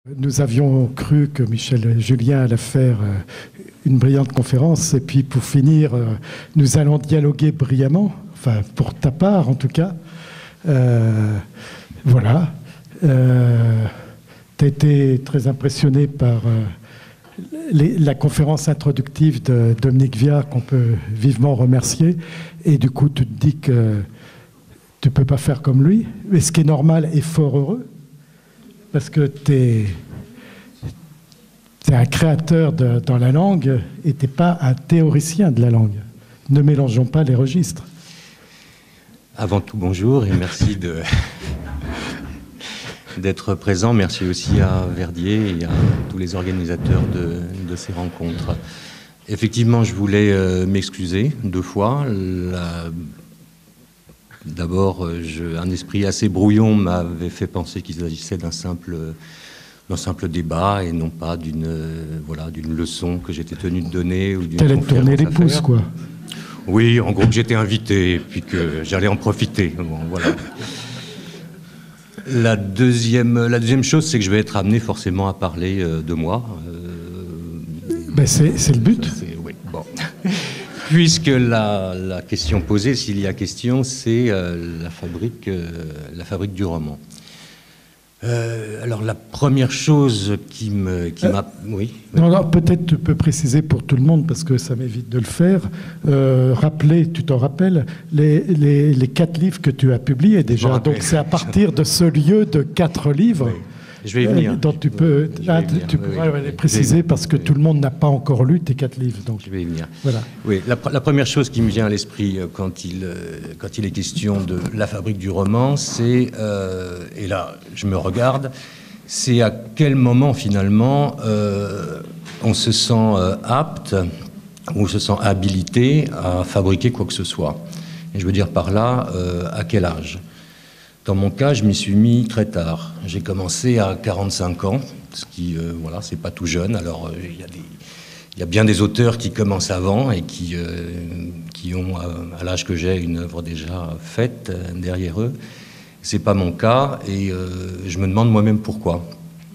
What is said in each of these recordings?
Nous avions cru que Michel Julien allait faire une brillante conférence et puis pour finir, nous allons dialoguer brillamment, enfin pour ta part en tout cas. Voilà. Tu as été très impressionné par la conférence introductive de Dominique Viard qu'on peut vivement remercier et du coup tu te dis que tu ne peux pas faire comme lui, mais ce qui est normal et fort heureux. Parce que tu es un créateur dans la langue et tu n'es pas un théoricien de la langue. Ne mélangeons pas les registres. Avant tout, bonjour et merci d'être présent. Merci aussi à Verdier et à tous les organisateurs de ces rencontres. Effectivement, je voulais m'excuser 2 fois. D'abord, un esprit assez brouillon m'avait fait penser qu'il s'agissait d'un simple débat et non pas d'une leçon que j'étais tenu de donner. T'allais te tourner les pouces, quoi. Oui, en gros, que j'étais invité et puis que j'allais en profiter. Bon, voilà. La deuxième chose, c'est que je vais être amené forcément à parler de moi. C'est le but. Oui, bon. Puisque la question posée, s'il y a question, c'est la fabrique du roman. Alors la première chose qui m'a... Oui. Non, peut-être tu peux préciser pour tout le monde, parce que ça m'évite de le faire. Rappeler, tu t'en rappelles, les 4 livres que tu as publiés déjà. Donc c'est à partir de ce lieu de 4 livres... Oui. Je vais y venir. Donc tu peux les préciser parce que tout le monde n'a pas encore lu tes 4 livres. Donc. Je vais y venir. Voilà. Oui, la première chose qui me vient à l'esprit quand il est question de la fabrique du roman, c'est, et là je me regarde, c'est à quel moment finalement on se sent apte ou on se sent habilité à fabriquer quoi que ce soit. Et je veux dire par là, à quel âge ? Dans mon cas, je m'y suis mis très tard. J'ai commencé à 45 ans, ce qui, c'est pas tout jeune. Alors, il y a bien des auteurs qui commencent avant et qui ont, à l'âge que j'ai, une œuvre déjà faite derrière eux. C'est pas mon cas et je me demande moi-même pourquoi.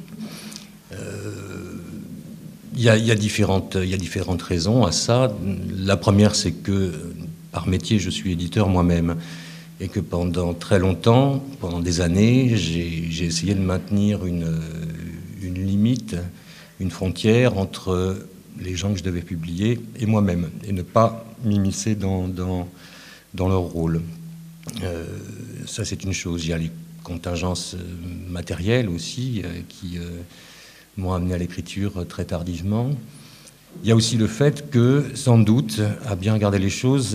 Il y a différentes raisons à ça. La première, c'est que par métier, je suis éditeur moi-même. Et que pendant très longtemps, pendant des années, j'ai essayé de maintenir une limite, une frontière entre les gens que je devais publier et moi-même, et ne pas m'immiscer dans leur rôle. Ça, c'est une chose. Il y a les contingences matérielles aussi qui m'ont amené à l'écriture très tardivement. Il y a aussi le fait que, sans doute, à bien regarder les choses,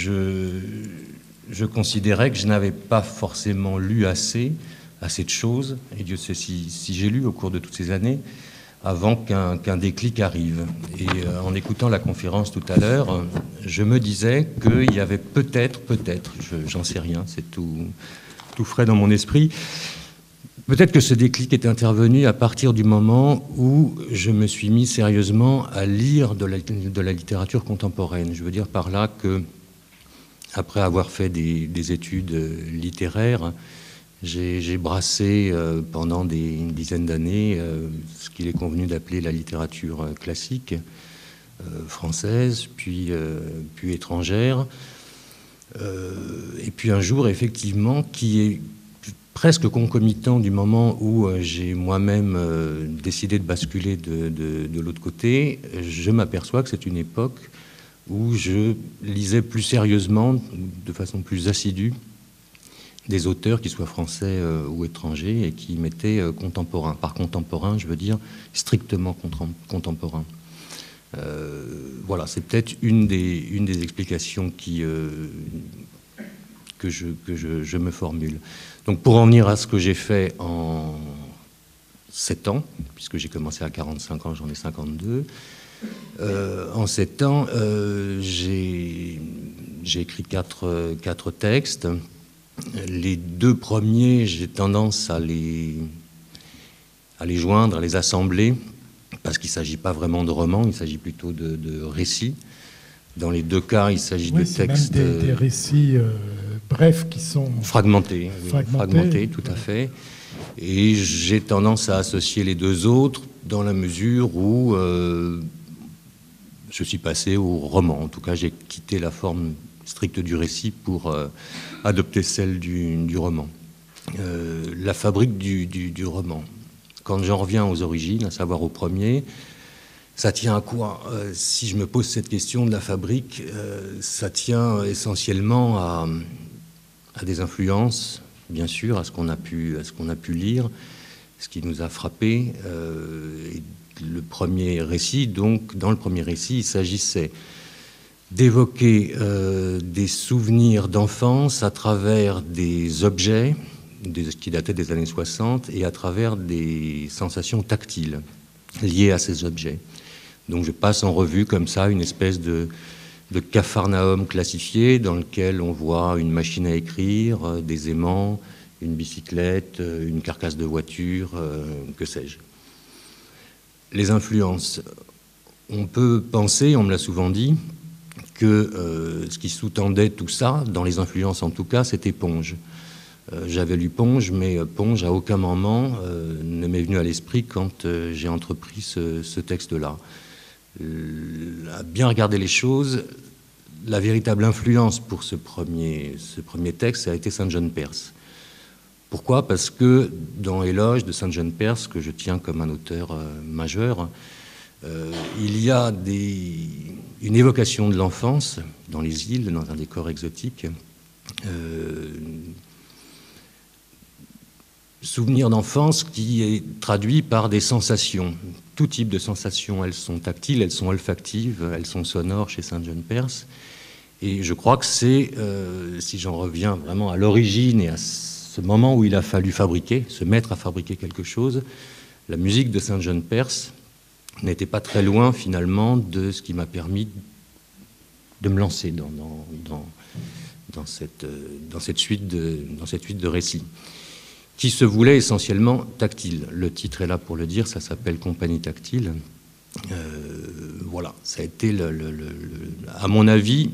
je considérais que je n'avais pas forcément lu assez de choses, et Dieu sait si j'ai lu au cours de toutes ces années, avant qu'un déclic arrive. Et en écoutant la conférence tout à l'heure, je me disais qu'il y avait peut-être, j'en sais rien, c'est tout frais dans mon esprit, peut-être que ce déclic est intervenu à partir du moment où je me suis mis sérieusement à lire de la littérature contemporaine. Je veux dire par là que après avoir fait des études littéraires, j'ai brassé pendant des dizaines d'années ce qu'il est convenu d'appeler la littérature classique, française, puis étrangère. Et puis un jour, effectivement, qui est presque concomitant du moment où j'ai moi-même décidé de basculer de l'autre côté, je m'aperçois que c'est une époque où je lisais plus sérieusement, de façon plus assidue, des auteurs qui soient français ou étrangers et qui m'étaient contemporains. Par contemporain, je veux dire strictement contemporain. Voilà, c'est peut-être une des explications que je me formule. Donc pour en venir à ce que j'ai fait en 7 ans, puisque j'ai commencé à 45 ans, j'en ai 52, en 7 ans, j'ai écrit 4 textes. Les 2 premiers, j'ai tendance à les joindre, à les assembler, parce qu'il ne s'agit pas vraiment de romans, il s'agit plutôt de récits. Dans les deux cas, il s'agit de textes... Même des récits brefs qui sont... Fragmentés, tout à fait. Et j'ai tendance à associer les deux autres dans la mesure où je suis passé au roman. En tout cas, j'ai quitté la forme stricte du récit pour adopter celle du roman. La fabrique du roman. Quand j'en reviens aux origines, à savoir au premier, ça tient à quoi? Si je me pose cette question de la fabrique, ça tient essentiellement à des influences, bien sûr, à ce qu'on a pu lire, ce qui nous a frappé. Le premier récit, donc, dans le premier récit, il s'agissait d'évoquer des souvenirs d'enfance à travers des objets qui dataient des années 60 et à travers des sensations tactiles liées à ces objets. Donc je passe en revue comme ça une espèce de capharnaüm classifié dans lequel on voit une machine à écrire, des aimants, une bicyclette, une carcasse de voiture, que sais-je. Les influences. On peut penser, on me l'a souvent dit, que ce qui sous-tendait tout ça, dans les influences en tout cas, c'était Ponge. J'avais lu Ponge, mais Ponge, à aucun moment, ne m'est venu à l'esprit quand j'ai entrepris ce texte-là. À bien regarder les choses, la véritable influence pour ce premier texte, ça a été Saint John Perse. Pourquoi? Parce que dans Éloge de Saint John Perse, que je tiens comme un auteur majeur, il y a une évocation de l'enfance dans les îles, dans un décor exotique, souvenir d'enfance qui est traduit par des sensations, tout type de sensations. Elles sont tactiles, elles sont olfactives, elles sont sonores chez Saint John Perse. Et je crois que c'est, si j'en reviens vraiment à l'origine et à ce moment où il a fallu fabriquer, se mettre à fabriquer quelque chose, la musique de Saint John Perse n'était pas très loin finalement de ce qui m'a permis de me lancer dans cette suite de récits, qui se voulait essentiellement tactile. Le titre est là pour le dire, ça s'appelle Compagnie tactile. Voilà, ça a été, à mon avis,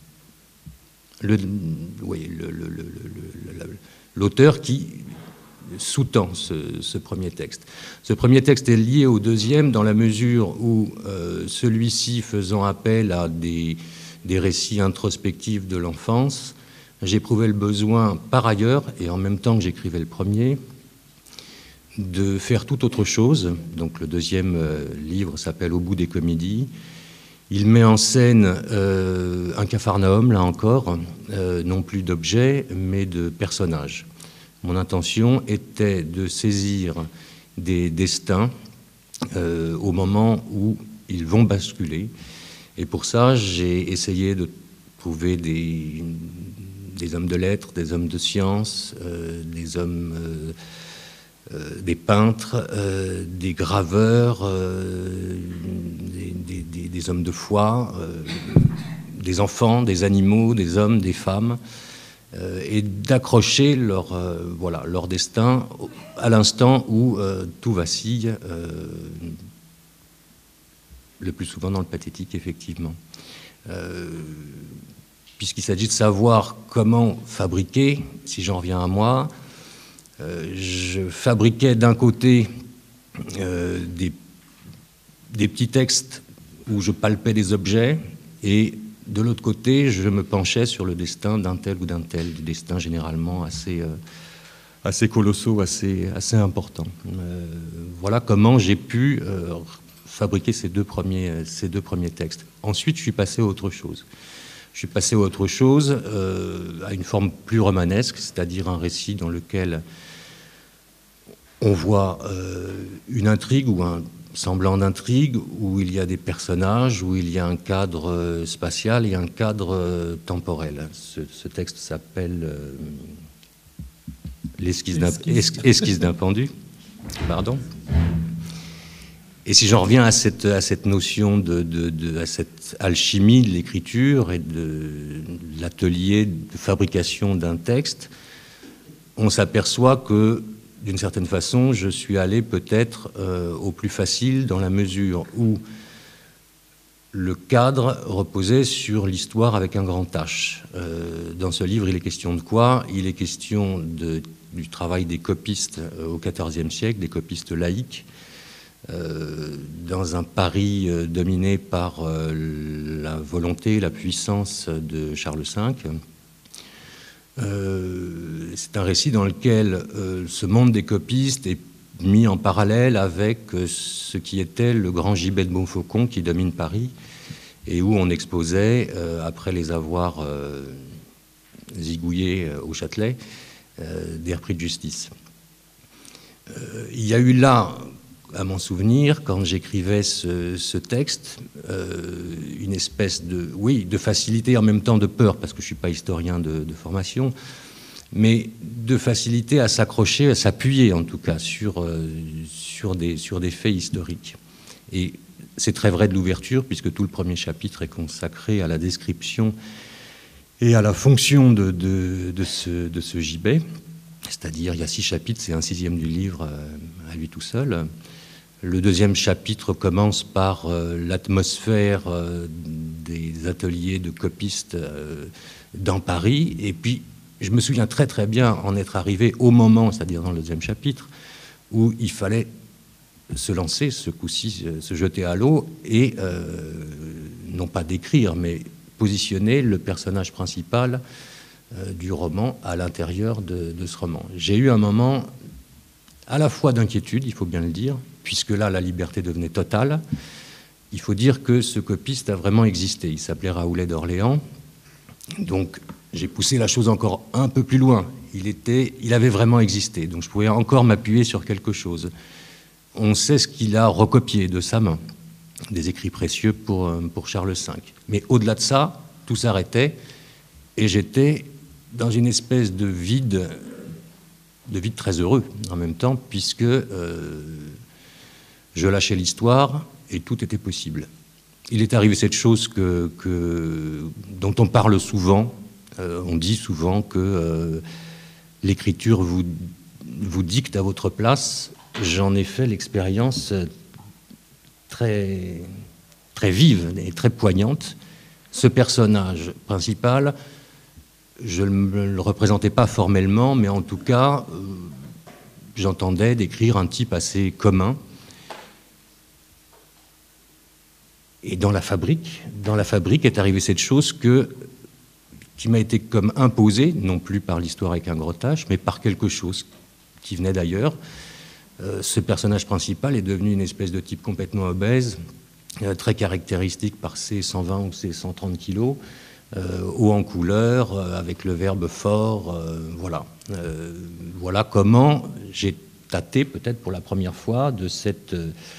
l'auteur qui sous-tend ce premier texte. Ce premier texte est lié au deuxième dans la mesure où celui-ci, faisant appel à des récits introspectifs de l'enfance, j'éprouvais le besoin, par ailleurs, et en même temps que j'écrivais le premier, de faire tout autre chose. Donc le deuxième livre s'appelle Au bout des comédies. Il met en scène un capharnaüm, là encore, non plus d'objets, mais de personnages. Mon intention était de saisir des destins au moment où ils vont basculer. Et pour ça, j'ai essayé de trouver des hommes de lettres, des hommes de science, des hommes, des peintres, des graveurs, des hommes de foi, des enfants, des animaux, des hommes, des femmes, et d'accrocher leur destin à l'instant où tout vacille, le plus souvent dans le pathétique, effectivement. Puisqu'il s'agit de savoir comment fabriquer, si j'en reviens à moi, je fabriquais d'un côté des petits textes où je palpais des objets, et de l'autre côté, je me penchais sur le destin d'un tel ou d'un tel, des destins généralement assez colossaux, assez importants. Voilà comment j'ai pu fabriquer ces deux premiers textes. Ensuite, je suis passé à autre chose. Je suis passé à autre chose, à une forme plus romanesque, c'est-à-dire un récit dans lequel on voit une intrigue ou un semblant d'intrigue, où il y a des personnages, où il y a un cadre spatial et un cadre temporel. Ce texte s'appelle Esquisse d'un pendu. Pardon. Et si j'en reviens à cette notion à cette alchimie de l'écriture et de l'atelier de fabrication d'un texte, on s'aperçoit que, d'une certaine façon, je suis allé peut-être au plus facile dans la mesure où le cadre reposait sur l'histoire avec un grand H. Dans ce livre, il est question de quoi? Il est question du travail des copistes au XIVe siècle, des copistes laïcs, dans un Paris dominé par la volonté, la puissance de Charles V. C'est un récit dans lequel ce monde des copistes est mis en parallèle avec ce qui était le grand gibet de Montfaucon qui domine Paris et où on exposait, après les avoir zigouillés au Châtelet, des repris de justice. Il y a eu là, à mon souvenir, quand j'écrivais ce texte, une espèce de facilité, en même temps de peur, parce que je ne suis pas historien de formation, mais de facilité à s'accrocher, à s'appuyer en tout cas sur des faits historiques. Et c'est très vrai de l'ouverture, puisque tout le premier chapitre est consacré à la description et à la fonction de ce gibet. C'est-à-dire, il y a 6 chapitres, c'est un 6e du livre à lui tout seul. Le 2e chapitre commence par l'atmosphère des ateliers de copistes dans Paris, et puis je me souviens très très bien en être arrivé au moment, c'est-à-dire dans le 2e chapitre, où il fallait se lancer, ce coup-ci, se jeter à l'eau, et non pas décrire, mais positionner le personnage principal du roman à l'intérieur de ce roman. J'ai eu un moment à la fois d'inquiétude, il faut bien le dire, puisque là, la liberté devenait totale. Il faut dire que ce copiste a vraiment existé. Il s'appelait Raoulet d'Orléans. Donc, j'ai poussé la chose encore un peu plus loin. Il avait vraiment existé. Donc, je pouvais encore m'appuyer sur quelque chose. On sait ce qu'il a recopié de sa main, des écrits précieux pour Charles V. Mais au-delà de ça, tout s'arrêtait et j'étais dans une espèce de vide très heureux en même temps, puisque je lâchais l'histoire et tout était possible. Il est arrivé cette chose dont on parle souvent. On dit souvent que l'écriture vous dicte à votre place. J'en ai fait l'expérience très, très vive et très poignante. Ce personnage principal, je ne le représentais pas formellement, mais en tout cas, j'entendais décrire un type assez commun. Et dans la fabrique est arrivée cette chose qui m'a été comme imposée, non plus par l'histoire avec un gros H, mais par quelque chose qui venait d'ailleurs. Ce personnage principal est devenu une espèce de type complètement obèse, très caractéristique par ses 120 ou ses 130 kilos, haut en couleur, avec le verbe fort, voilà. Voilà comment j'ai tâté, peut-être pour la première fois, de cette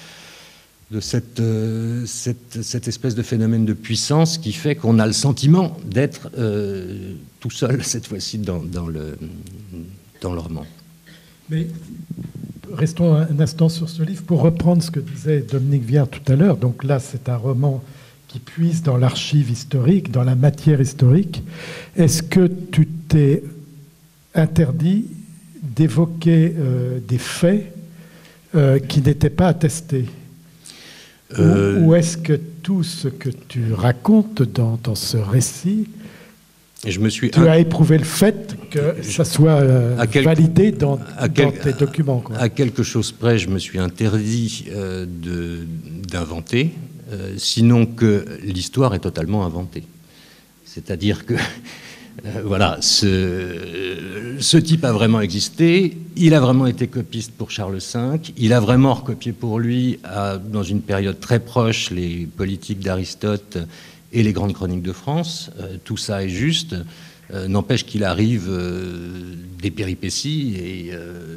espèce de phénomène de puissance qui fait qu'on a le sentiment d'être tout seul, cette fois-ci, dans le roman. Mais restons un instant sur ce livre pour reprendre ce que disait Dominique Viard tout à l'heure. Donc là, c'est un roman qui puise dans l'archive historique, dans la matière historique. Est-ce que tu t'es interdit d'évoquer des faits qui n'étaient pas attestés? Ou est-ce que tout ce que tu racontes dans ce récit, tu as éprouvé le fait que ça soit validé dans tes documents, quoi? À quelque chose près, je me suis interdit d'inventer, sinon que l'histoire est totalement inventée. C'est-à-dire que voilà, ce type a vraiment existé, il a vraiment été copiste pour Charles V, il a vraiment recopié pour lui, dans une période très proche, les politiques d'Aristote et les grandes chroniques de France. Tout ça est juste, n'empêche qu'il arrive des péripéties et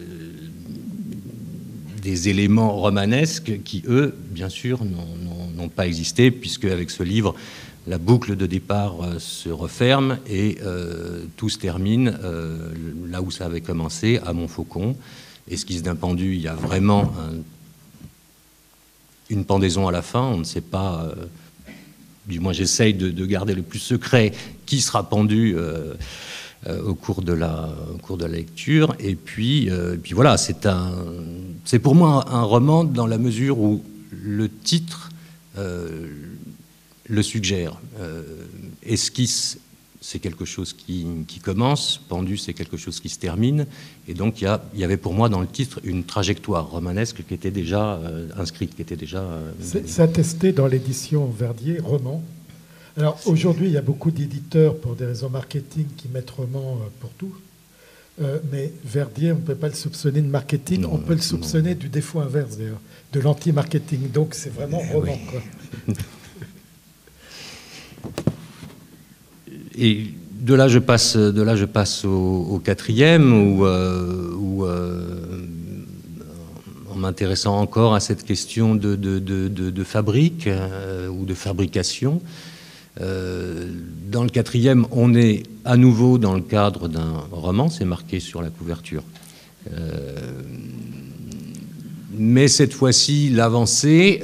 des éléments romanesques qui, eux, bien sûr, n'ont pas existé, puisque avec ce livre, la boucle de départ se referme et tout se termine là où ça avait commencé, à Montfaucon. Esquisse d'un pendu, il y a vraiment une pendaison à la fin. On ne sait pas, du moins j'essaye de garder le plus secret qui sera pendu au cours de la lecture. Et puis voilà, c'est pour moi un roman dans la mesure où le titre le suggère. Esquisse, c'est quelque chose qui commence, pendu, c'est quelque chose qui se termine, et donc il y avait pour moi dans le titre une trajectoire romanesque qui était déjà inscrite, qui était déjà... C'est attesté dans l'édition Verdier, roman. Alors aujourd'hui, il y a beaucoup d'éditeurs, pour des raisons marketing, qui mettent roman pour tout, mais Verdier, on ne peut pas le soupçonner de marketing, on peut le soupçonner du défaut inverse d'ailleurs, de l'anti-marketing, donc c'est vraiment roman, quoi. Et de là, je passe au quatrième, où en m'intéressant encore à cette question de fabrique ou de fabrication. Dans le quatrième, on est à nouveau dans le cadre d'un roman, c'est marqué sur la couverture. Mais cette fois-ci, l'avancée...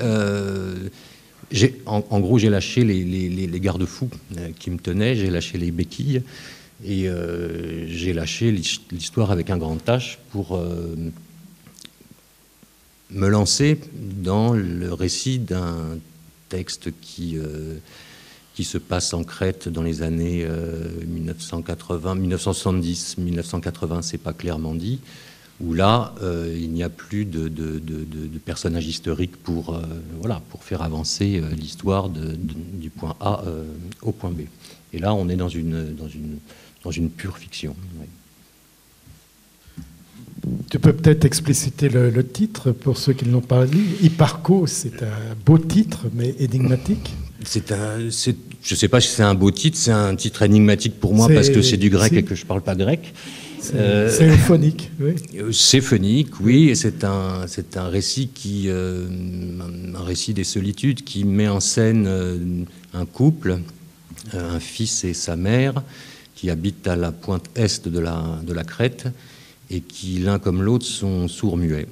en gros, j'ai lâché les garde-fous qui me tenaient, j'ai lâché les béquilles et j'ai lâché l'histoire avec un grand H pour me lancer dans le récit d'un texte qui se passe en Crète dans les années 1980, 1970, 1980, c'est pas clairement dit, où là, il n'y a plus de personnage historique pour faire avancer l'histoire du point A au point B. Et là, on est dans une pure fiction. Oui. Tu peux peut-être expliciter le titre pour ceux qui ne l'ont pas lu. Hipparco, c'est un beau titre, mais énigmatique. Je ne sais pas si c'est un beau titre, c'est un titre énigmatique pour moi parce que c'est du grec et que je ne parle pas grec. C'est euphonique, oui. C'est phonique, oui, et c'est un récit un récit des solitudes qui met en scène un couple, un fils et sa mère, qui habitent à la pointe est de la Crète et qui, l'un comme l'autre, sont sourds-muets.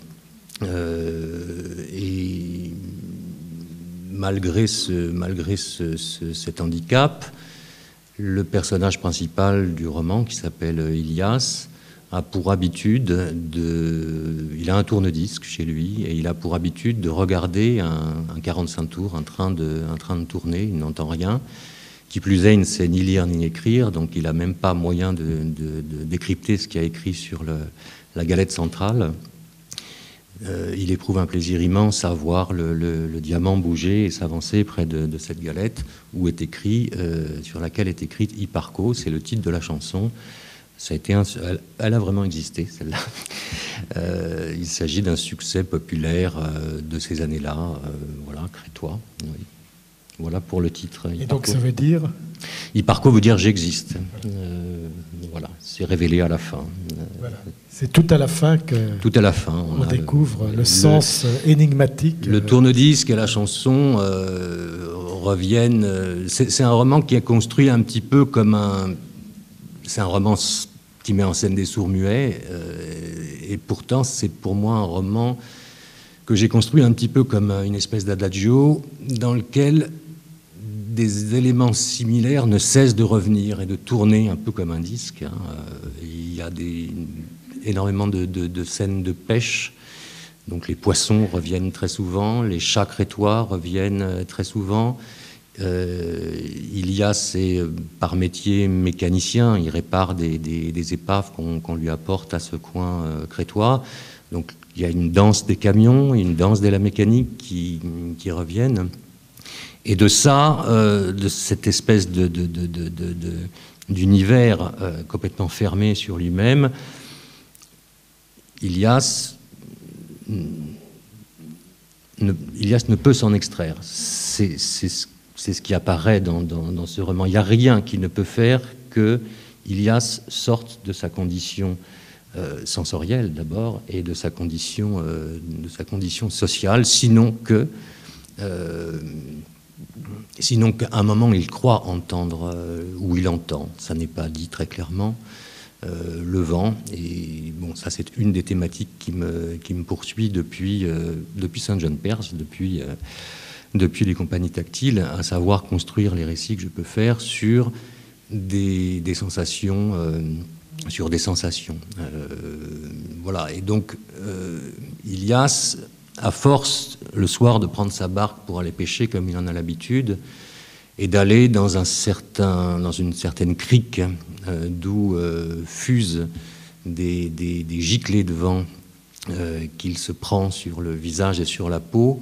Et malgré cet handicap, le personnage principal du roman, qui s'appelle Ilias, a pour habitude il a un tourne-disque chez lui et il a pour habitude de regarder un 45 tours, un train de tourner, il n'entend rien. Qui plus est, il ne sait ni lire ni écrire, donc il n'a même pas moyen de décrypter ce qu'il y a écrit sur la galette centrale. Il éprouve un plaisir immense à voir le diamant bouger et s'avancer près de cette galette où est écrit, sur laquelle est écrite Hipparco, c'est le titre de la chanson. Ça a été elle a vraiment existé, celle-là. Il s'agit d'un succès populaire de ces années-là, crétois. Oui. Voilà pour le titre. Et donc ça veut dire Hipparco veut dire j'existe. Voilà, c'est révélé à la fin. Voilà. C'est tout à la fin que tout à la fin, on découvre le sens énigmatique. Le tourne-disque et la chanson reviennent. C'est un roman qui est construit un petit peu comme c'est un roman qui met en scène des sourds-muets, et pourtant c'est pour moi un roman que j'ai construit un petit peu comme une espèce d'adagio dans lequel des éléments similaires ne cessent de revenir et de tourner un peu comme un disque. Il y a énormément de scènes de pêche, donc les poissons reviennent très souvent, les chats crétois reviennent très souvent. Ilias, c'est par métier mécanicien, il répare des épaves qu'on lui apporte à ce coin crétois. Donc il y a une danse des camions, une danse de la mécanique qui reviennent. Et de ça, de cette espèce d'univers complètement fermé sur lui-même, Ilias ne peut s'en extraire. C'est ce qui apparaît dans ce roman. Il n'y a rien qui ne peut faire que Ilias sorte de sa condition sensorielle d'abord et de sa condition sociale, sinon qu'à un moment il croit entendre ou il entend, ça n'est pas dit très clairement, le vent. Et bon, ça c'est une des thématiques qui me poursuit depuis Saint-Jean-Perse, depuis les compagnies tactiles, à savoir construire les récits que je peux faire sur des sensations, sur des sensations. Voilà. Et donc, Ilias, à force, le soir, de prendre sa barque pour aller pêcher, comme il en a l'habitude, et d'aller dans une certaine crique d'où fusent des giclées de vent qu'il se prend sur le visage et sur la peau,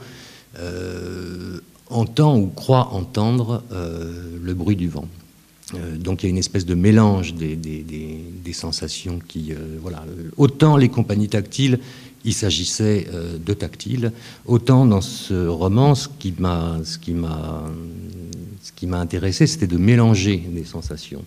entend ou croit entendre le bruit du vent. Donc il y a une espèce de mélange des sensations qui... voilà. Autant les compagnies tactiles, il s'agissait de tactile, autant dans ce roman, ce qui m'a intéressé, c'était de mélanger des sensations.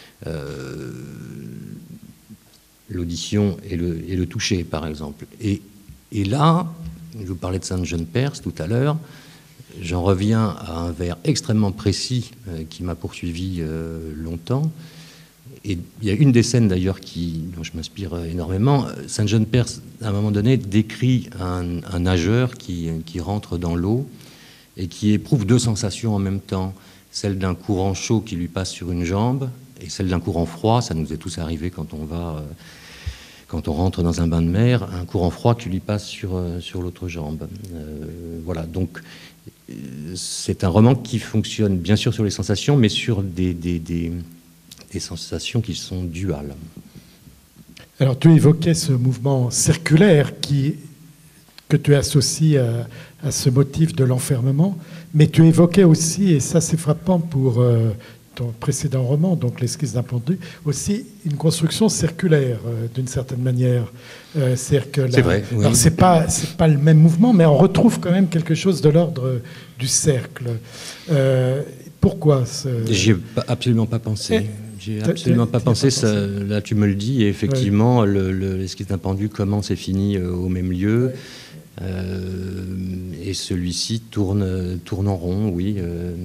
L'audition et le toucher, par exemple. Et là, je vous parlais de Saint-Jean-Perse tout à l'heure, j'en reviens à un vers extrêmement précis qui m'a poursuivi longtemps. Et il y a une des scènes d'ailleurs dont je m'inspire énormément. Saint-Jean-Perse, à un moment donné, décrit un nageur qui rentre dans l'eau et qui éprouve deux sensations en même temps. Celle d'un courant chaud qui lui passe sur une jambe et celle d'un courant froid. Ça nous est tous arrivé quand on rentre dans un bain de mer, un courant froid qui lui passe sur l'autre jambe. Voilà, donc c'est un roman qui fonctionne bien sûr sur les sensations, mais sur des sensations qui sont duales. Alors tu évoquais ce mouvement circulaire que tu associes à ce motif de l'enfermement, mais tu évoquais aussi, et ça c'est frappant pour ton précédent roman, donc L'esquisse d'un pendu, aussi une construction circulaire d'une certaine manière. C'est vrai. Oui. Alors c'est pas le même mouvement, mais on retrouve quand même quelque chose de l'ordre du cercle. Pourquoi J'y ai absolument pas pensé. J'ai absolument pas pensé. Ça, là, tu me le dis, et effectivement, l'esquisse d'un pendu commence et finit au même lieu. Et celui-ci tourne en rond, oui.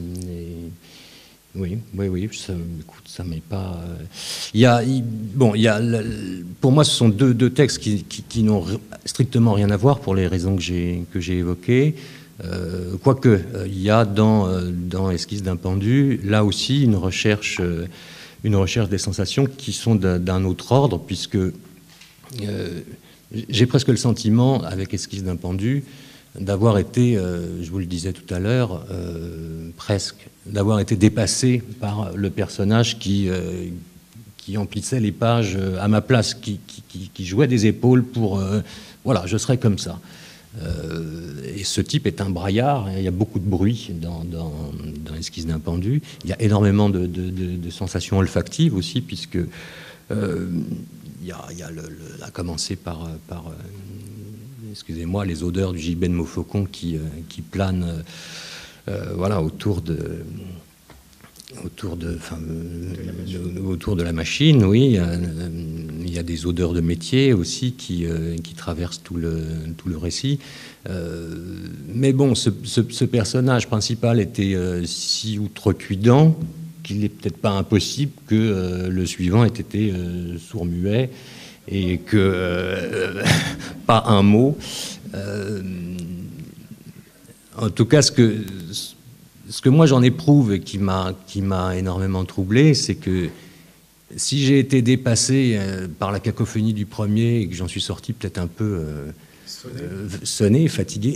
Oui. Écoute, ça m'est pas. Pour moi, ce sont deux textes qui n'ont strictement rien à voir pour les raisons que j'ai évoquées. Quoique, il y a dans Esquisse d'un pendu, là aussi, une recherche des sensations qui sont d'un autre ordre, puisque j'ai presque le sentiment, avec Esquisse d'un pendu, d'avoir été, je vous le disais tout à l'heure, d'avoir été dépassé par le personnage qui emplissait les pages à ma place, qui jouait des épaules pour... voilà, je serais comme ça. Et ce type est un braillard, il y a beaucoup de bruit dans Esquisse d'un pendu. Il y a énormément de sensations olfactives aussi, puisque il y a à commencer par excusez-moi, les odeurs du gibet de Montfaucon qui planent voilà, autour de la machine, oui. Il y a des odeurs de métier aussi qui traversent tout le récit. Mais bon, ce personnage principal était si outrecuidant qu'il n'est peut-être pas impossible que le suivant ait été sourd-muet et que pas un mot. En tout cas, ce que moi j'en éprouve et qui m'a énormément troublé, c'est que si j'ai été dépassé par la cacophonie du premier et que j'en suis sorti peut-être un peu sonné, fatigué,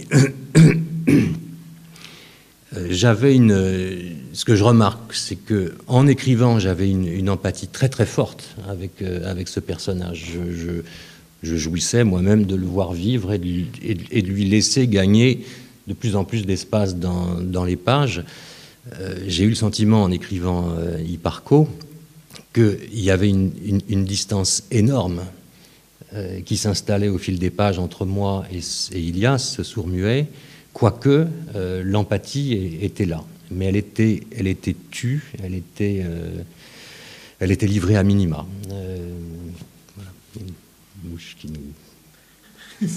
ce que je remarque, c'est que en écrivant, j'avais une empathie très très forte avec ce personnage. Je jouissais moi-même de le voir vivre et de lui laisser gagner de plus en plus d'espace dans les pages. J'ai eu le sentiment en écrivant Hipparco qu'il y avait une distance énorme qui s'installait au fil des pages entre moi et Ilias, ce sourd-muet, quoique l'empathie était là. Mais elle était tue, elle était livrée à minima. Voilà, une mouche qui nous...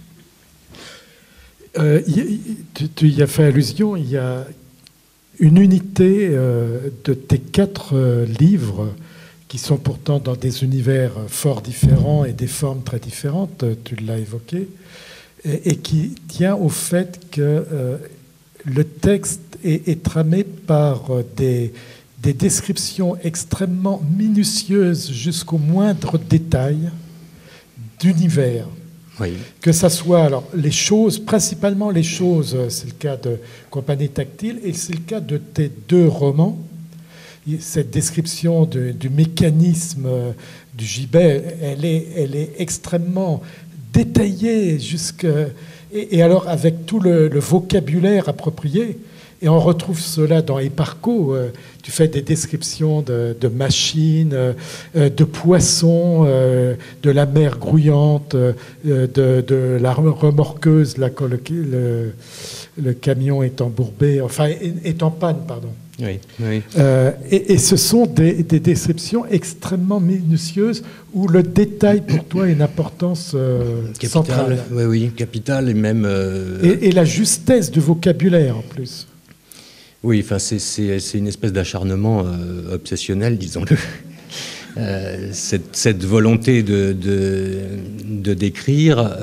Tu y as fait allusion, il y a une unité de tes 4 livres qui sont pourtant dans des univers fort différents et des formes très différentes, tu l'as évoqué, et qui tient au fait que le texte est tramé par des descriptions extrêmement minutieuses jusqu'au moindre détail d'univers. Oui. Que ça soit alors les choses, principalement les choses, c'est le cas de Compagnie Tactile, et c'est le cas de tes deux romans. Cette description du mécanisme du gibet, elle est extrêmement détaillée et alors avec tout le vocabulaire approprié. Et on retrouve cela dans Éparco. Tu fais des descriptions de machines, de poissons, de la mer grouillante, de la remorqueuse, là, quand le camion est embourbé, enfin, est en panne, pardon. Oui, oui. Et ce sont des descriptions extrêmement minutieuses où le détail pour toi a une importance centrale. Oui, oui, capitale et même... Et la justesse du vocabulaire en plus. Oui, enfin, c'est une espèce d'acharnement obsessionnel, disons-le. Cette volonté de décrire,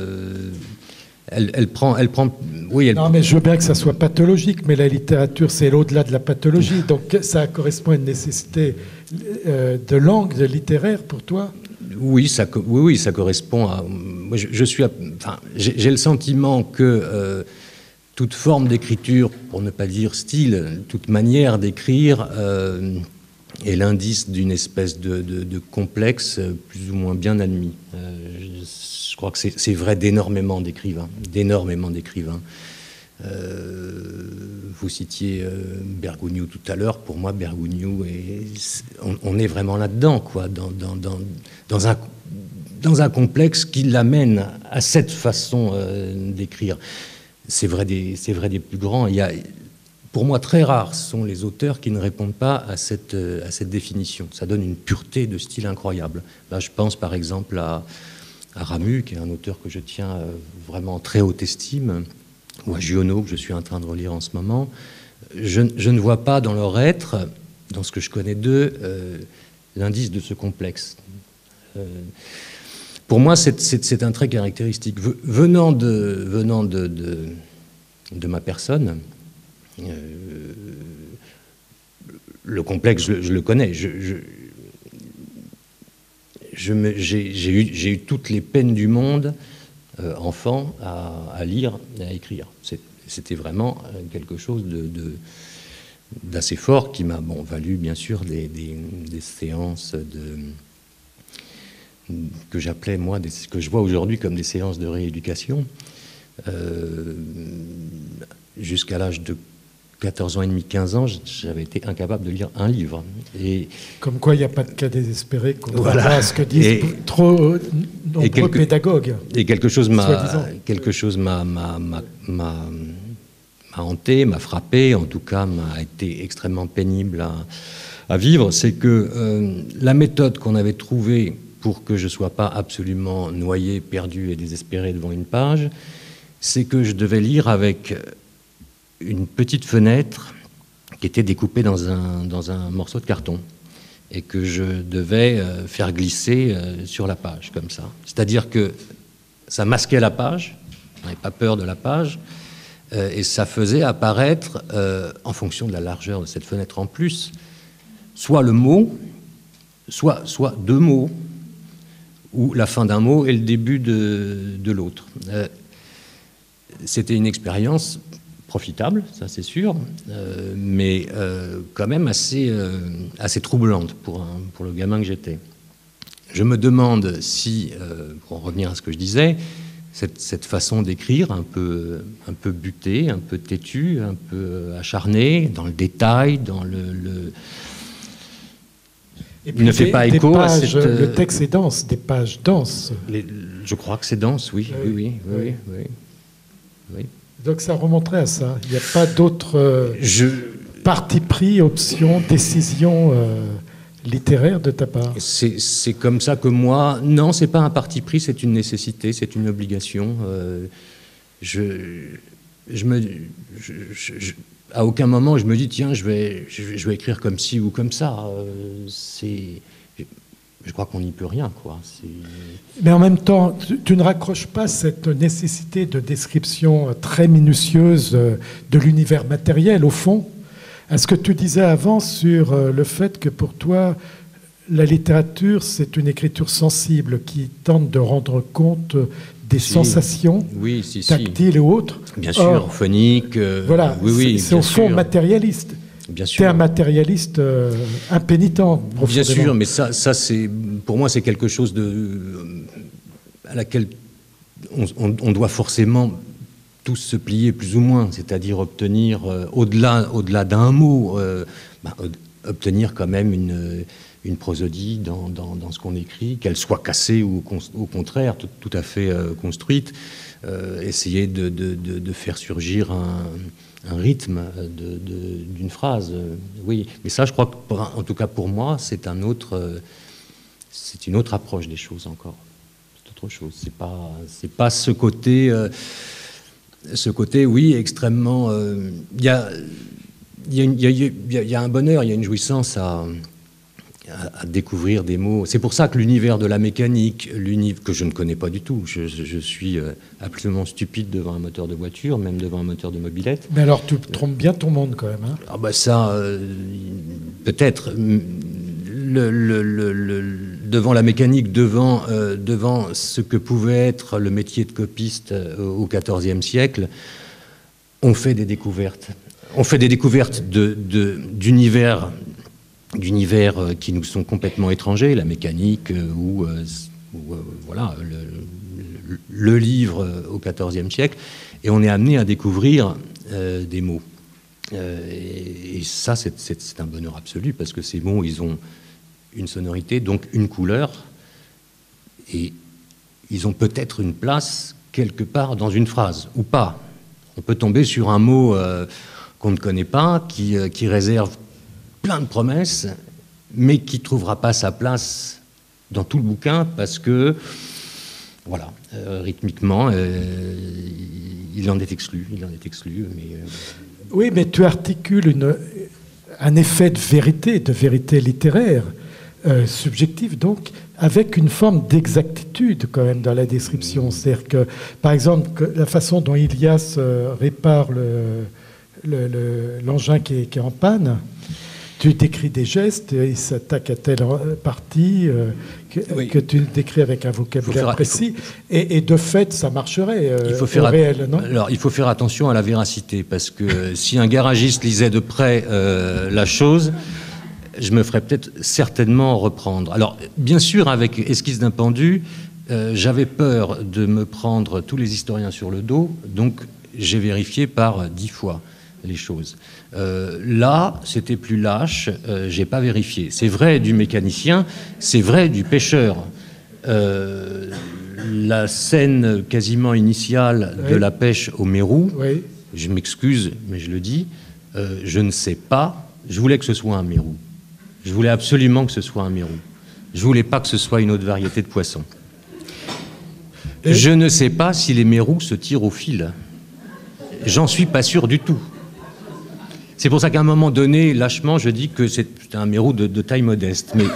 elle prend. Oui, non, mais je veux bien que ça soit pathologique, mais la littérature, c'est l'au-delà de la pathologie. Donc, ça correspond à une nécessité de langue, de littéraire pour toi. Oui, ça correspond à. Moi, j'ai le sentiment que toute forme d'écriture, pour ne pas dire style, toute manière d'écrire est l'indice d'une espèce de complexe plus ou moins bien admis. Je crois que c'est vrai d'énormément d'écrivains. Vous citiez Bergogneau tout à l'heure. Pour moi, Bergogneau, on est vraiment là-dedans, quoi, dans un complexe qui l'amène à cette façon d'écrire. C'est vrai des plus grands. Pour moi, très rares sont les auteurs qui ne répondent pas à cette définition. Ça donne une pureté de style incroyable. Là, je pense par exemple à Ramu, qui est un auteur que je tiens vraiment en très haute estime, ou à Giono, que je suis en train de relire en ce moment. Je ne vois pas dans leur être, dans ce que je connais d'eux, l'indice de ce complexe. Pour moi, c'est un trait caractéristique. Venant de ma personne, le complexe, je le connais. J'ai eu toutes les peines du monde, enfant, à lire et à écrire. C'était vraiment quelque chose d'assez fort qui m'a valu, bien sûr, des séances que j'appelais, moi, que je vois aujourd'hui comme des séances de rééducation, jusqu'à l'âge de 14 ans et demi, 15 ans, j'avais été incapable de lire un livre. Et comme quoi, il n'y a pas de cas désespéré, contrairement à ce que disent trop nombreux pédagogues. Et quelque chose m'a hanté, m'a frappé, en tout cas m'a été extrêmement pénible à vivre. C'est que la méthode qu'on avait trouvée pour que je ne sois pas absolument noyé, perdu et désespéré devant une page, c'est que je devais lire avec une petite fenêtre qui était découpée dans un morceau de carton et que je devais faire glisser sur la page, comme ça. C'est-à-dire que ça masquait la page, on n'avait pas peur de la page, et ça faisait apparaître, en fonction de la largeur de cette fenêtre en plus, soit le mot, soit deux mots, ou la fin d'un mot et le début de l'autre. C'était une expérience profitable, ça c'est sûr, mais quand même assez troublante pour le gamin que j'étais. Je me demande si, pour en revenir à ce que je disais, cette façon d'écrire un peu butée, un peu têtue, un peu acharnée, dans le détail, dans et puis ne fait pas écho à cette... Le texte est dense, des pages denses. Je crois que c'est dense, oui. Donc ça remonterait à ça. Il n'y a pas d'autre parti pris, option, décision littéraire de ta part. C'est comme ça que moi... Non, c'est pas un parti pris, c'est une nécessité, c'est une obligation. À aucun moment je me dis tiens, je vais écrire comme ci ou comme ça. Je crois qu'on n'y peut rien, quoi. Mais en même temps, tu ne raccroches pas cette nécessité de description très minutieuse de l'univers matériel, au fond, à ce que tu disais avant sur le fait que pour toi, la littérature, c'est une écriture sensible qui tente de rendre compte des sensations tactiles et autres. Bien sûr, phoniques. Voilà, oui, c'est au fond matérialiste. Bien sûr. C'est un matérialiste impénitent. Bien sûr, mais ça c'est, pour moi, c'est quelque chose à laquelle on doit forcément tous se plier plus ou moins, c'est-à-dire obtenir, au-delà d'un mot, obtenir quand même une prosodie dans ce qu'on écrit, qu'elle soit cassée ou au contraire tout à fait construite, essayer de faire surgir un rythme d'une phrase. Oui, mais ça, je crois que, en tout cas pour moi, c'est une autre approche des choses encore. C'est autre chose. C'est pas ce côté, oui, extrêmement. Il y a un bonheur, il y a une jouissance à découvrir des mots. C'est pour ça que l'univers de la mécanique, que je ne connais pas du tout, je suis absolument stupide devant un moteur de voiture, même devant un moteur de mobilette. Mais alors tu trompes bien ton monde quand même. Hein. Ah bah ça, peut-être. Devant la mécanique, devant ce que pouvait être le métier de copiste au XIVe siècle, on fait des découvertes. On fait des découvertes d'univers qui nous sont complètement étrangers, la mécanique ou voilà, le livre au XIVe siècle, et on est amené à découvrir des mots. Et ça, c'est un bonheur absolu, parce que ces mots, ils ont une sonorité, donc une couleur, et ils ont peut-être une place quelque part dans une phrase, ou pas. On peut tomber sur un mot qu'on ne connaît pas, qui réserve plein de promesses, mais qui ne trouvera pas sa place dans tout le bouquin, parce que, voilà, rythmiquement, il en est exclu. Mais, Oui, mais tu articules un effet de vérité littéraire, subjective donc, avec une forme d'exactitude quand même dans la description. C'est-à-dire que, par exemple, la façon dont Ilias répare l'engin qui est en panne, tu décris des gestes, il s'attaque à telle partie que tu décris avec un vocabulaire précis, et de fait, ça marcherait au réel, non ? Alors, il faut faire attention à la véracité, parce que si un garagiste lisait de près la chose, je me ferais peut-être certainement reprendre. Alors, bien sûr, avec Esquisse d'un pendu, j'avais peur de me prendre tous les historiens sur le dos, donc j'ai vérifié par 10 fois les choses. Là, c'était plus lâche, j'ai pas vérifié. C'est vrai du mécanicien, c'est vrai du pêcheur. La scène quasiment initiale de la pêche au mérou, je m'excuse, mais je le dis, je ne sais pas, je voulais que ce soit un mérou. Je voulais absolument que ce soit un mérou. Je voulais pas que ce soit une autre variété de poisson. Je ne sais pas si les mérous se tirent au fil. J'en suis pas sûr du tout. C'est pour ça qu'à un moment donné, lâchement, je dis que c'est un mérou de taille modeste. Mais...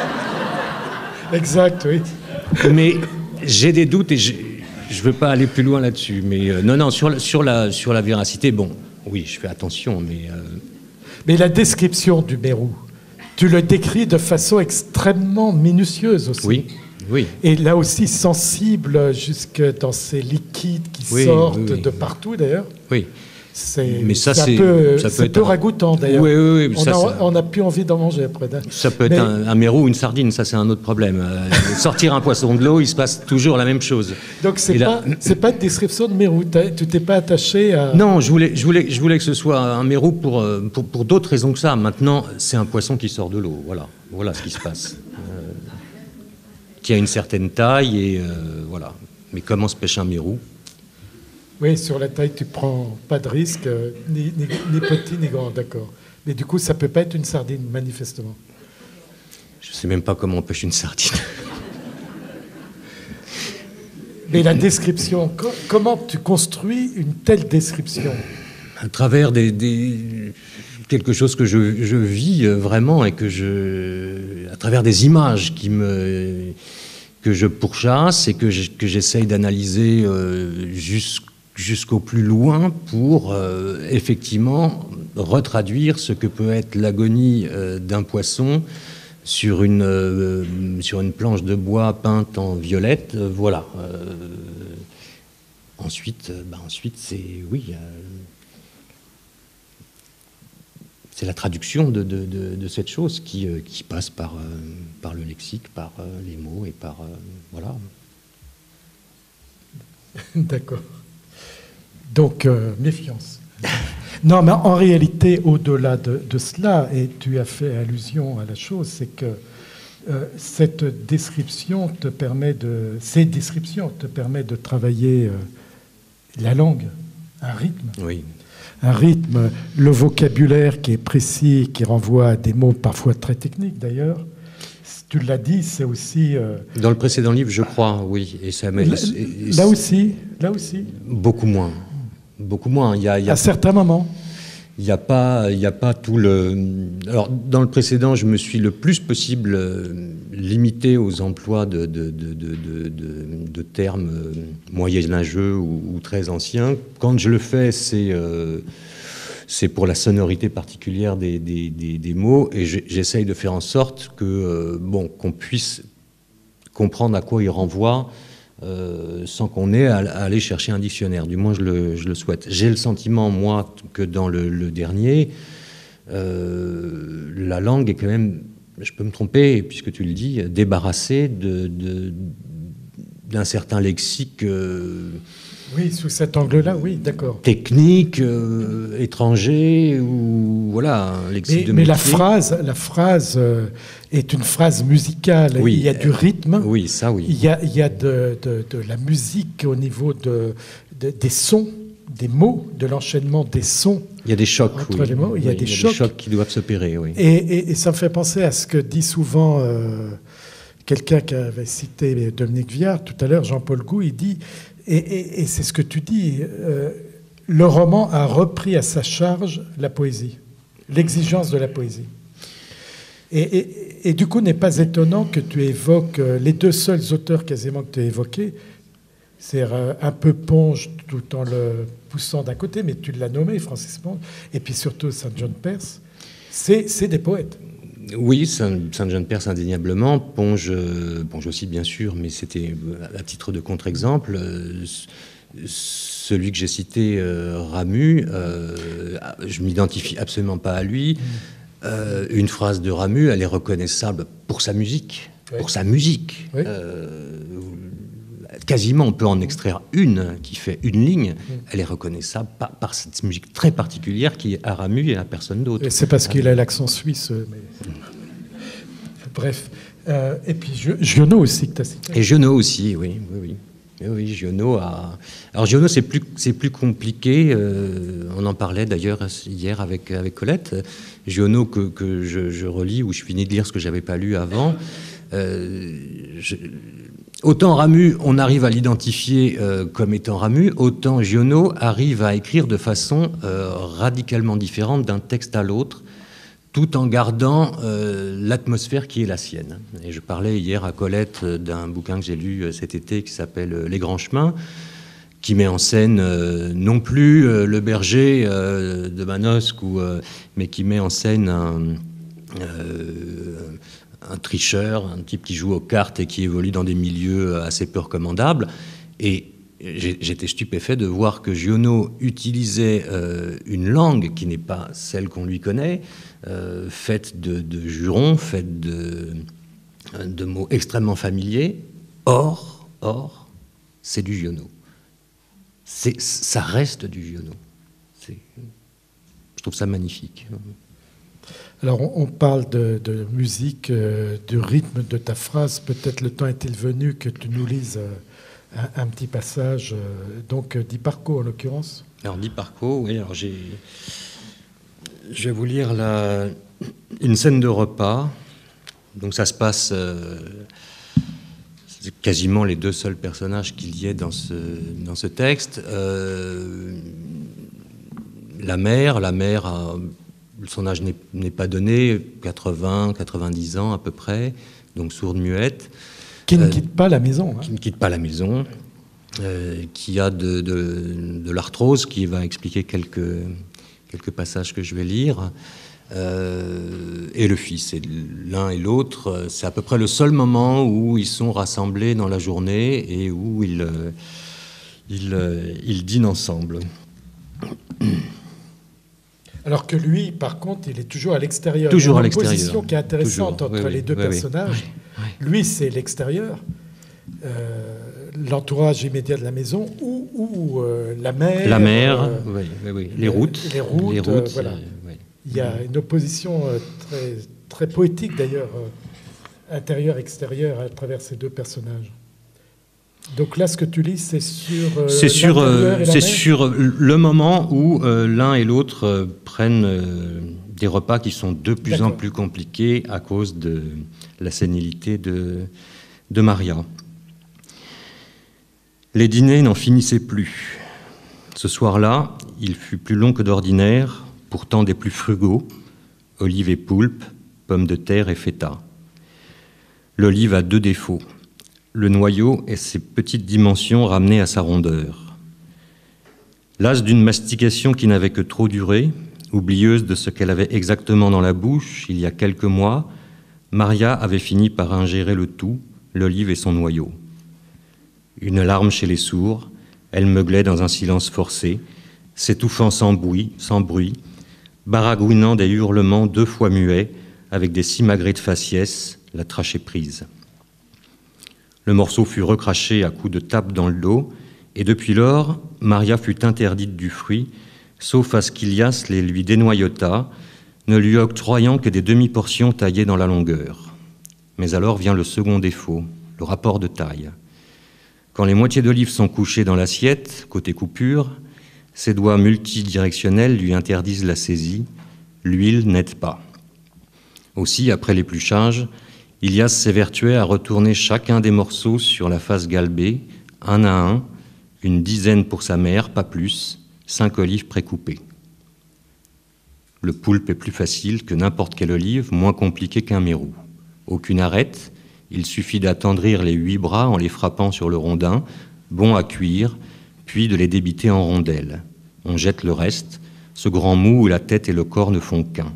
Exact, oui. Mais j'ai des doutes et je ne veux pas aller plus loin là-dessus. Mais non, sur la véracité, bon, oui, je fais attention, mais... Mais la description du mérou, tu le décris de façon extrêmement minutieuse aussi. Oui. Et là aussi sensible jusque dans ces liquides qui sortent de partout d'ailleurs. Oui. Mais ça, c'est un peu ragoûtant d'ailleurs. Oui, on n'a plus envie d'en manger après. Ça peut être un mérou ou une sardine, ça c'est un autre problème. Sortir un poisson de l'eau, il se passe toujours la même chose. Donc c'est pas une description de mérou, tu t'es pas attaché à... Non, je voulais que ce soit un mérou pour d'autres raisons que ça. Maintenant, c'est un poisson qui sort de l'eau, voilà ce qui se passe. Qui a une certaine taille et voilà. Mais comment se pêche un mérou ? Oui, sur la taille, tu prends pas de risque, ni petit ni grand, d'accord. Mais du coup, ça peut pas être une sardine, manifestement. Je sais même pas comment on pêche une sardine. Mais la description, comment tu construis une telle description ? À travers quelque chose que je vis vraiment et à travers des images que je pourchasse et que j'essaye d'analyser jusqu'au plus loin pour effectivement retraduire ce que peut être l'agonie d'un poisson sur une planche de bois peinte en violette. Voilà. Ensuite, c'est oui, c'est la traduction de cette chose qui passe par le lexique, par les mots et par voilà. D'accord. Donc méfiance. Non, mais en réalité, au-delà de cela, et tu as fait allusion à la chose, c'est que ces descriptions te permettent de travailler la langue, un rythme. Oui. Un rythme, le vocabulaire qui est précis, qui renvoie à des mots parfois très techniques d'ailleurs. Tu l'as dit, c'est aussi... Dans le précédent livre, je crois, oui. Et ça là aussi. Beaucoup moins. Beaucoup moins. À certains moments. Il n'y a pas tout le... Alors, dans le précédent, je me suis le plus possible limité aux emplois de termes moyenâgeux ou très anciens. Quand je le fais, c'est pour la sonorité particulière des mots, et j'essaye de faire en sorte que, qu'on puisse comprendre à quoi ils renvoient, sans qu'on ait à aller chercher un dictionnaire. Du moins, je le souhaite. J'ai le sentiment, moi, que dans le dernier, la langue est quand même, je peux me tromper, puisque tu le dis, débarrassée d'un certain lexique... oui, sous cet angle-là, oui, d'accord. Technique, étranger, ou voilà, un lexique de métier. Mais la phrase est une phrase musicale. Oui, il y a du rythme. Oui, ça, oui. Il y a de la musique au niveau des sons, des mots, de l'enchaînement des sons. Il y a des chocs, entre les mots. Il y a des chocs qui doivent s'opérer, oui. Et ça me fait penser à ce que dit souvent quelqu'un qui avait cité Dominique Viard tout à l'heure, Jean-Paul Gou, il dit... Et c'est ce que tu dis, le roman a repris à sa charge la poésie, l'exigence de la poésie. Et du coup, n'est pas étonnant que tu évoques les deux seuls auteurs quasiment que tu as évoqués, c'est un peu Ponge tout en le poussant d'un côté, mais tu l'as nommé, Francis Ponge, et puis surtout Saint John Perse, c'est des poètes. Oui, Saint John Perse indéniablement, Ponge aussi bien sûr, mais c'était à titre de contre-exemple. Celui que j'ai cité, Ramu, je m'identifie absolument pas à lui. Une phrase de Ramu, elle est reconnaissable pour sa musique, oui. Pour sa musique. Oui. Quasiment, on peut en extraire une qui fait une ligne. Elle est reconnaissable par cette musique très particulière qui est à Ramu et à personne d'autre. Et c'est parce qu'il a l'accent suisse. Mais... Bref. Et puis Giono aussi que tu as cité. Et Giono aussi, oui. Oui, Giono a... Alors Giono, c'est plus compliqué. On en parlait d'ailleurs hier avec Colette. Giono que je relis, où je finis de lire ce que j'avais pas lu avant. Autant Ramu, on arrive à l'identifier comme étant Ramu, autant Giono arrive à écrire de façon radicalement différente d'un texte à l'autre, tout en gardant l'atmosphère qui est la sienne. Et je parlais hier à Colette d'un bouquin que j'ai lu cet été qui s'appelle « Les Grands Chemins », qui met en scène non plus le berger de Manosque, mais qui met en scène un tricheur, un type qui joue aux cartes et qui évolue dans des milieux assez peu recommandables. Et j'étais stupéfait de voir que Giono utilisait une langue qui n'est pas celle qu'on lui connaît, faite de jurons, faite de mots extrêmement familiers. Or, c'est du Giono. Ça reste du Giono. Je trouve ça magnifique. Alors, on parle de musique, du rythme de ta phrase. Peut-être le temps est-il venu que tu nous lises un petit passage, donc d'Hipparco en l'occurrence. Alors, d'Hipparco, oui. Alors, je vais vous lire une scène de repas. Donc, ça se passe... c'est quasiment les deux seuls personnages qu'il y ait dans ce texte. La mère son âge n'est pas donné, 80, 90 ans à peu près, donc sourde-muette. Qui ne quitte pas la maison. Qui ne quitte pas la maison, qui a de l'arthrose, qui va expliquer quelques passages que je vais lire. Et le fils, et l'un et l'autre, c'est à peu près le seul moment où ils sont rassemblés dans la journée et où Ils dînent ensemble. Alors que lui, par contre, il est toujours à l'extérieur. Toujours à l'extérieur. Il y a une opposition qui est intéressante entre les deux personnages. Lui, c'est l'extérieur, l'entourage immédiat de la maison, ou la mer. La mer, les routes. Les routes, voilà. Il y a une opposition très, très poétique, d'ailleurs, intérieur-extérieur, à travers ces deux personnages. Donc là, ce que tu lis, c'est sur le moment où l'un et l'autre prennent des repas qui sont de plus en plus compliqués à cause de la sénilité de Maria. Les dîners n'en finissaient plus. Ce soir-là, il fut plus long que d'ordinaire, pourtant des plus frugaux, olives et poulpes, pommes de terre et feta. L'olive a deux défauts. Le noyau et ses petites dimensions ramenées à sa rondeur. Las d'une mastication qui n'avait que trop duré, oublieuse de ce qu'elle avait exactement dans la bouche, il y a quelques mois, Maria avait fini par ingérer le tout, l'olive et son noyau. Une larme chez les sourds, elle meuglait dans un silence forcé, s'étouffant sans bruit, baragouinant des hurlements 2 fois muets, avec des simagrées de faciès, la trachée prise. Le morceau fut recraché à coups de tape dans le dos, et depuis lors, Maria fut interdite du fruit, sauf à ce qu'Ilias les lui dénoyautât, ne lui octroyant que des demi-portions taillées dans la longueur. Mais alors vient le second défaut, le rapport de taille. Quand les moitiés d'olives sont couchées dans l'assiette, côté coupure, ses doigts multidirectionnels lui interdisent la saisie, l'huile n'aide pas. Aussi, après l'épluchage, Ilias s'évertuait à retourner chacun des morceaux sur la face galbée, un à un, une dizaine pour sa mère, pas plus, 5 olives précoupées. Le poulpe est plus facile que n'importe quelle olive, moins compliqué qu'un mérou. Aucune arête, il suffit d'attendrir les 8 bras en les frappant sur le rondin, bon à cuire, puis de les débiter en rondelles. On jette le reste, ce grand mou où la tête et le corps ne font qu'un.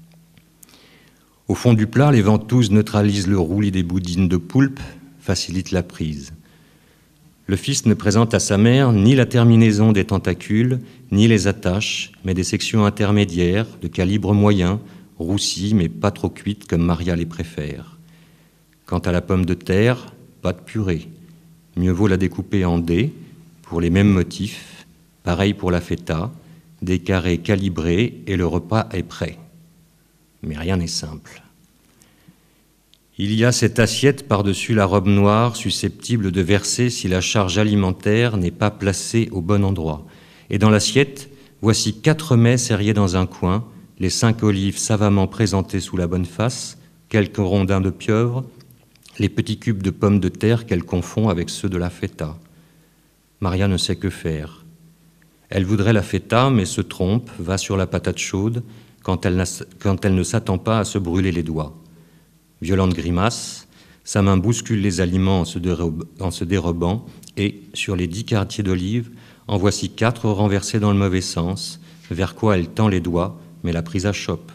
Au fond du plat, les ventouses neutralisent le roulis des boudines de poulpe, facilitent la prise. Le fils ne présente à sa mère ni la terminaison des tentacules, ni les attaches, mais des sections intermédiaires, de calibre moyen, roussies mais pas trop cuites comme Maria les préfère. Quant à la pomme de terre, pas de purée. Mieux vaut la découper en dés, pour les mêmes motifs, pareil pour la feta, des carrés calibrés et le repas est prêt. Mais rien n'est simple. Il y a cette assiette par-dessus la robe noire susceptible de verser si la charge alimentaire n'est pas placée au bon endroit. Et dans l'assiette, voici 4 mets serrés dans un coin, les 5 olives savamment présentées sous la bonne face, quelques rondins de pieuvre, les petits cubes de pommes de terre qu'elle confond avec ceux de la feta. Maria ne sait que faire. Elle voudrait la feta, mais se trompe, va sur la patate chaude, quand elle ne s'attend pas à se brûler les doigts. Violente grimace, sa main bouscule les aliments en se dérobant et, sur les 10 quartiers d'olive, en voici 4 renversés dans le mauvais sens, vers quoi elle tend les doigts, mais la prise achoppe.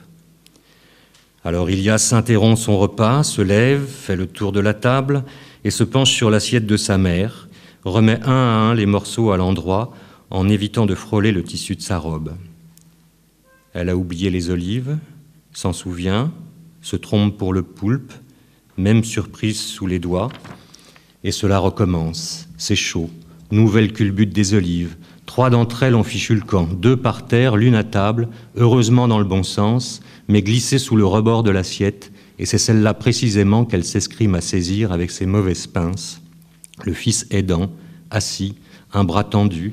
Alors Ilias s'interrompt son repas, se lève, fait le tour de la table et se penche sur l'assiette de sa mère, remet un à un les morceaux à l'endroit en évitant de frôler le tissu de sa robe. Elle a oublié les olives, s'en souvient, se trompe pour le poulpe, même surprise sous les doigts, et cela recommence. C'est chaud. Nouvelle culbute des olives. 3 d'entre elles ont fichu le camp, 2 par terre, l'une à table, heureusement dans le bon sens, mais glissée sous le rebord de l'assiette, et c'est celle-là précisément qu'elle s'escrime à saisir avec ses mauvaises pinces. Le fils aidant, assis, un bras tendu,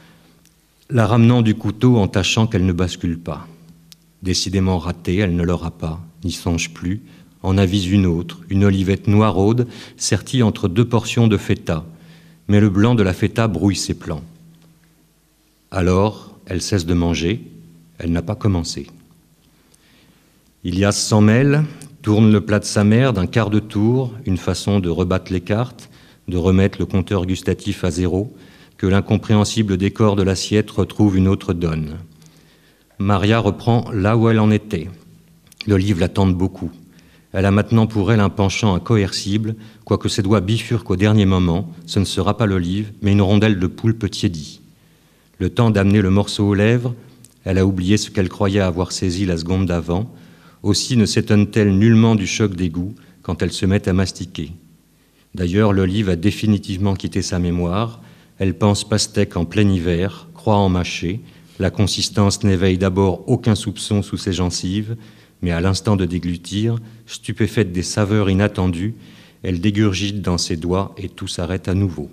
la ramenant du couteau en tâchant qu'elle ne bascule pas. Décidément ratée, elle ne l'aura pas, n'y songe plus, en avise une autre, une olivette noiraude, sertie entre 2 portions de feta. Mais le blanc de la feta brouille ses plans. Alors, elle cesse de manger, elle n'a pas commencé. Ilias s'en mêle, tourne le plat de sa mère d'un quart de tour, une façon de rebattre les cartes, de remettre le compteur gustatif à 0, que l'incompréhensible décor de l'assiette retrouve une autre donne. Maria reprend là où elle en était. L'olive la tente beaucoup. Elle a maintenant pour elle un penchant incoercible, quoique ses doigts bifurquent au dernier moment, ce ne sera pas l'olive, mais une rondelle de poulpe tiédie. Le temps d'amener le morceau aux lèvres, elle a oublié ce qu'elle croyait avoir saisi la seconde d'avant, aussi ne s'étonne-t-elle nullement du choc des goûts quand elle se met à mastiquer. D'ailleurs, l'olive a définitivement quitté sa mémoire, elle pense pastèque en plein hiver, croit en mâcher, la consistance n'éveille d'abord aucun soupçon sous ses gencives, mais à l'instant de déglutir, stupéfaite des saveurs inattendues, elle dégurgite dans ses doigts et tout s'arrête à nouveau.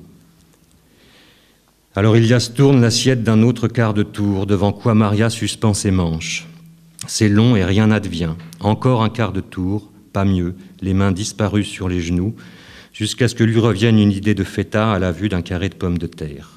Alors Ilias tourne l'assiette d'un autre quart de tour, devant quoi Maria suspend ses manches. C'est long et rien n'advient. Encore un quart de tour, pas mieux, les mains disparues sur les genoux, jusqu'à ce que lui revienne une idée de feta à la vue d'un carré de pommes de terre.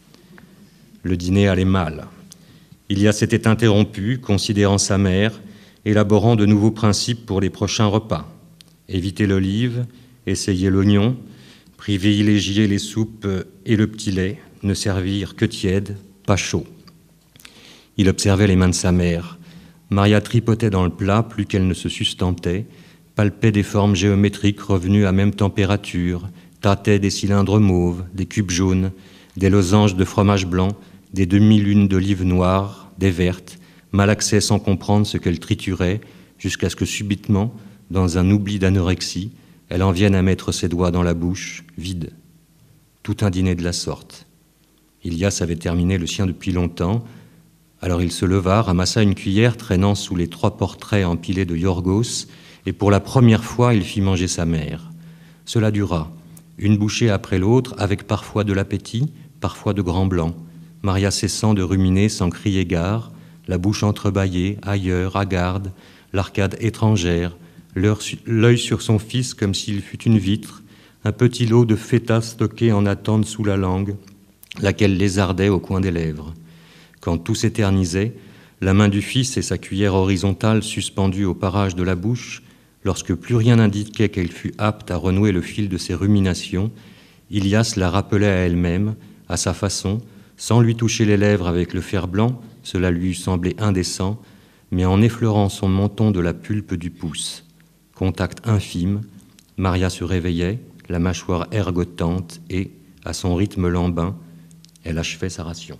Le dîner allait mal. Ilias s'était interrompu, considérant sa mère, élaborant de nouveaux principes pour les prochains repas. Éviter l'olive, essayer l'oignon, privilégier les soupes et le petit lait, ne servir que tiède, pas chaud. Il observait les mains de sa mère. Maria tripotait dans le plat plus qu'elle ne se sustentait, palpait des formes géométriques revenues à même température, tâtait des cylindres mauves, des cubes jaunes, des losanges de fromage blanc, des demi-lunes d'olives noires, des vertes, malaxait sans comprendre ce qu'elle triturait, jusqu'à ce que subitement, dans un oubli d'anorexie, elle en vienne à mettre ses doigts dans la bouche, vide. Tout un dîner de la sorte. Ilias avait terminé le sien depuis longtemps, alors il se leva, ramassa une cuillère traînant sous les 3 portraits empilés de Yorgos, et pour la première fois, il fit manger sa mère. Cela dura, une bouchée après l'autre, avec parfois de l'appétit, parfois de grand blanc. Maria cessant de ruminer sans crier gare, la bouche entrebâillée, ailleurs, hagarde, l'arcade étrangère, l'œil sur son fils comme s'il fût une vitre, un petit lot de feta stocké en attente sous la langue, laquelle lézardait au coin des lèvres. Quand tout s'éternisait, la main du fils et sa cuillère horizontale suspendue au parage de la bouche, lorsque plus rien n'indiquait qu'elle fût apte à renouer le fil de ses ruminations, Ilias la rappelait à elle-même, à sa façon, sans lui toucher les lèvres avec le fer blanc, cela lui eût semblé indécent, mais en effleurant son menton de la pulpe du pouce. Contact infime, Maria se réveillait, la mâchoire ergotante et, à son rythme lambin, elle achevait sa ration.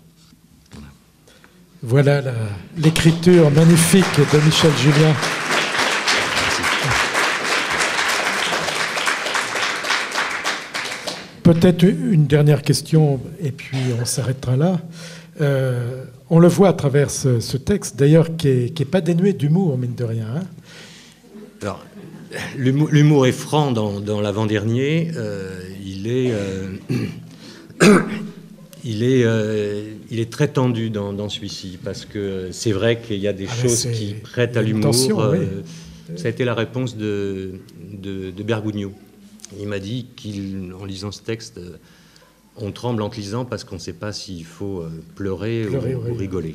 Voilà l'écriture magnifique de Michel Julien. Peut-être une dernière question, et puis on s'arrêtera là. On le voit à travers ce texte, d'ailleurs, qui est pas dénué d'humour, mine de rien. Hein. Alors, l'humour est franc dans l'avant-dernier. Il est très tendu dans celui-ci, parce que c'est vrai qu'il y a des choses qui prêtent à l'humour. Oui. Ça a été la réponse de Bergugno. Il m'a dit qu'en lisant ce texte, on tremble en te lisant parce qu'on ne sait pas s'il faut pleurer ou rigoler.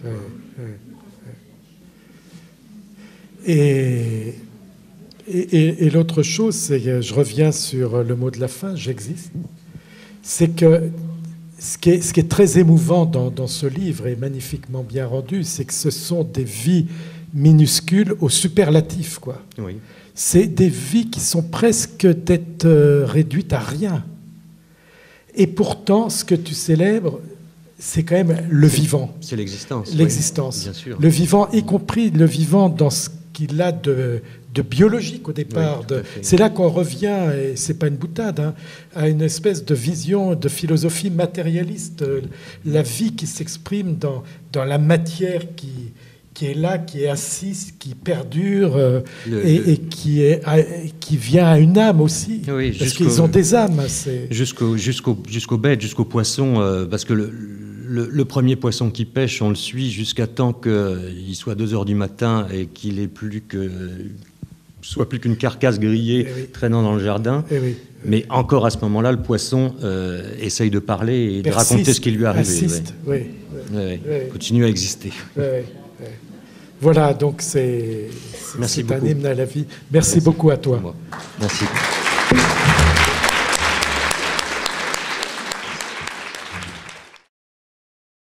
Et l'autre chose, c'est, je reviens sur le mot de la fin, j'existe, c'est que ce qui est très émouvant dans ce livre, et magnifiquement bien rendu, c'est que ce sont des vies minuscules au superlatif, quoi. Oui. C'est des vies qui sont presque d'être réduites à rien. Et pourtant, ce que tu célèbres, c'est quand même le vivant. C'est l'existence. L'existence. Oui, bien sûr. Le vivant, y compris le vivant dans ce qu'il a de biologique au départ. Oui, c'est là qu'on revient, et c'est pas une boutade, hein, à une espèce de vision, de philosophie matérialiste. La vie qui s'exprime dans la matière qui est là, qui est assise, qui perdure, et qui vient à une âme aussi. Oui, parce qu'ils ont des âmes. Jusqu'aux bêtes, jusqu'aux poissons, parce que le premier poisson qui pêche, on le suit jusqu'à temps qu'il soit 2 heures du matin et qu'il ait soit plus qu'une carcasse grillée traînant dans le jardin. Mais encore à ce moment-là, le poisson essaye de parler et de raconter ce qui lui est arrivé. Continue à exister. Voilà, donc c'est un hymne à la vie. Merci beaucoup à toi. Merci.